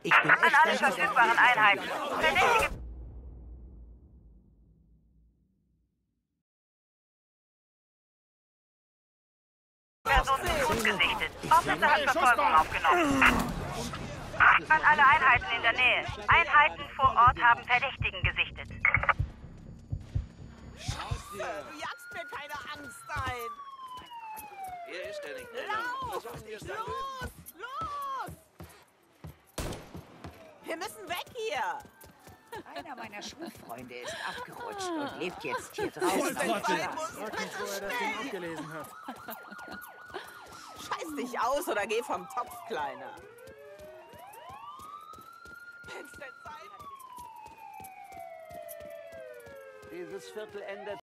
Ich bin An echt alle ganz verfügbaren Einheiten. Verdächtige Person gut gesichtet. Officer hat Verfolgung aufgenommen. An alle Einheiten in der Nähe. Einheiten vor Ort haben Verdächtigen gesichtet. Du jagst mir keine Angst ein. Hier ist er nicht. Lauf! Los! Los! Wir müssen weg hier. Einer meiner Schulfreunde ist abgerutscht und lebt jetzt hier draußen. Frag ihn, wo er das Ding abgelesen hat. Scheiß dich aus oder geh vom Topf, Kleiner. Wenn's denn sein? Dieses Viertel endet